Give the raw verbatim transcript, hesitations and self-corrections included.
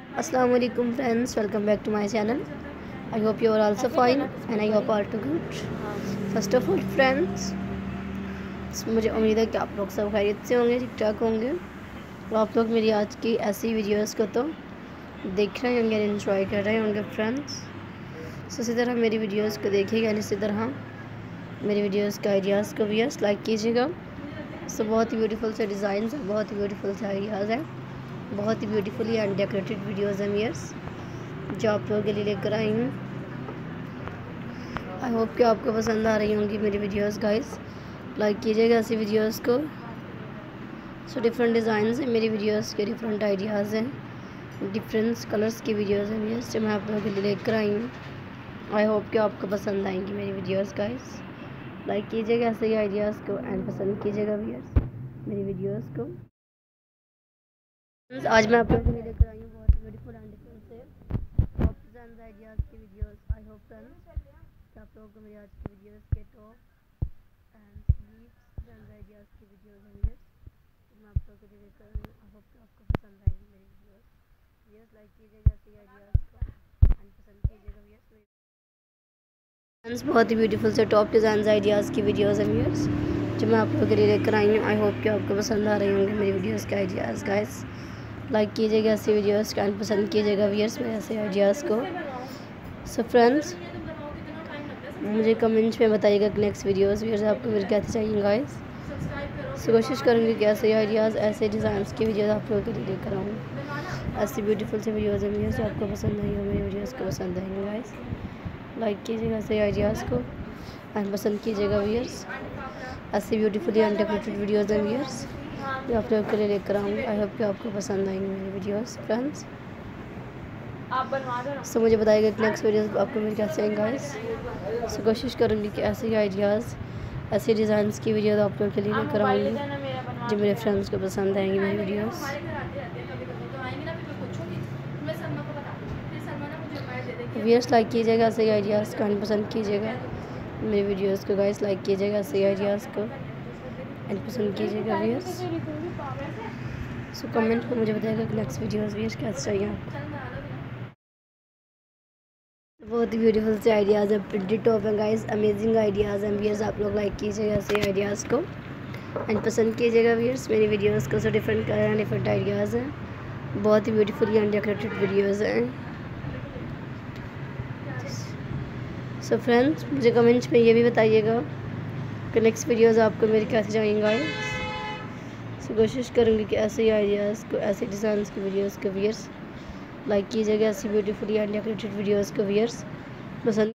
Assalamu alaikum friends, welcome back to my channel. I hope you are also fine and I hope all too good. First of all friends, मुझे उम्मीद है कि आप लोग सब खैरियत से होंगे, ठीक ठाक होंगे और आप लोग मेरी आज की ऐसी वीडियोस को तो देख रहे होंगे, एंजॉय कर रहे होंगे फ्रेंड्स। सो इसी तरह मेरी वीडियोस को देखिएगा, इसी तरह मेरी वीडियोस के आइडियाज़ को भी लाइक कीजिएगा। सो बहुत ही ब्यूटीफुल से डिज़ाइन है, बहुत ही ब्यूटीफुल से आइडियाज़ हैं, बहुत ही ब्यूटीफुली एंड डेकोरेटेड वीडियोज़ हैं व्यूअर्स जो आप लोगों के लिए लेकर आई हूँ। आई होप कि आपको पसंद आ रही होंगी मेरी वीडियोस गाइस। लाइक कीजिएगा ऐसी वीडियोस को। सो डिफरेंट डिज़ाइंस हैं मेरी वीडियोस के, डिफरेंट आइडियाज़ हैं, डिफरेंट कलर्स की वीडियोस हैं व्यूअर्स जो मैं आप लोगों के लिए लेकर आई हूँ। आई होप कि आपको पसंद आएंगी मेरी वीडियोस गाइस। लाइक कीजिएगा ऐसे ही आइडियाज़ को एंड पसंद कीजिएगा व्यूअर्स मेरी वीडियोस को। आज मैं आप लोगों के लिए लेकर आई हूँ बहुत ब्यूटीफुल एंड डिफरेंट से टॉप डिज़ाइन आइडियाज़ की वीडियोस। आई होप फ्रेंड्स कि आप लोगों को मेरी आज की वीडियोस के top and sleeves design ideas की वीडियोस होंगे तो मैं आप लोगों के लिए लेकर आई हूँ। आई होप कि आपको पसंद आएगी मेरी वीडियोस। वीडियोस लाइक कीजिएगा ऐसे आइडियाज़ को एंड पसंद कीजिएगा वीडियोस। फ्रेंड्स बहुत ही ब्यूटीफुल से टॉप डिज़ाइन आइडियाज़ की वीडियोस हैं व्यूअर्स जो मैं आप लोगों के लिए लेकर आई हूँ। आई होप कि आपको पसंद आ रही होंगी मेरी वीडियोस के आइडियाज़ गाइस। लाइक कीजिएगा ऐसी वीडियोस का एंड पसंद कीजिएगा व्यूअर्स में ऐसे आइडियाज़ को। सो फ्रेंड्स मुझे कमेंट्स में बताइएगा कि नेक्स्ट वीडियोस व्यूअर्स आपको मेरे कैसे चाहिए गाइस। सो कोशिश करूँगी कि ऐसे आइडियाज़ ऐसे डिज़ाइंस की वीडियोस आप लोगों के लिए लेकर आऊँ। ऐसी ब्यूटीफुल से वीडियोज़ हैं व्यूअर्स जो आपको पसंद आई हो, मेरी वीडियोज़ को पसंद आएंगे गाइस। लाइक कीजिएगा ऐसे आइडियाज़ को एंड पसंद कीजिएगा व्यूअर्स। ऐसी ब्यूटीफुली एंड डेकोरेटेड वीडियोज़ हैं व्यूअर्स जो आप लोगों के लिए लेकर आऊँगी। आई होप कि आपको पसंद आएंगी मेरी वीडियोस फ्रेंड्स। सो मुझे बताइएगा कि नेक्स्ट वीडियोस आपको मेरी कैसे आएंगे गाइस। सो कोशिश करूँगी कि ऐसे ही आइडियाज़ ऐसे डिज़ाइंस की वीडियोस आप लोगों के लिए लेकर आऊँगी जो मेरे फ्रेंड्स को पसंद आएंगी मेरी वीडियोस। व्यूअर्स लाइक कीजिएगा ऐसे ही आइडियाज़ को एंड पसंद कीजिएगा मेरी वीडियोस को गाइस। लाइक कीजिएगा ऐसे ही आइडियाज़ को एंड पसंद कीजिएगा व्यूअर्स। सो कमेंट में मुझे बताइएगा कि नेक्स्ट वीडियोस व्यूअर्स कैसे चाहिए आपको। बहुत ही ब्यूटीफुल से आइडियाज़ हैं, प्रिंटी टॉप हैं गाइस, अमेजिंग आइडियाज़ हैं व्यूअर्स। आप लोग लाइक कीजिएगा ऐसे आइडियाज़ को एंड पसंद कीजिएगा व्यूअर्स मेरी वीडियोस को। सो डिफरेंट कलर हैं, डिफरेंट आइडियाज़ हैं, बहुत ही ब्यूटीफुली एंड डेकोरेटेड वीडियोज़ हैं। सो फ्रेंड्स मुझे कमेंट्स में ये भी बताइएगा कि नेक्स्ट वीडियोस आपको मेरी कैसे चाहिए गाइस। सो कोशिश करूँगी कि ऐसे ही आइडियाज़ को ऐसे डिज़ाइंस की वीडियोस को व्यूअर्स लाइक कीजिएगा ऐसी ब्यूटीफुली एंड डेकोरेटेड वीडियोस को व्यूअर्स पसंद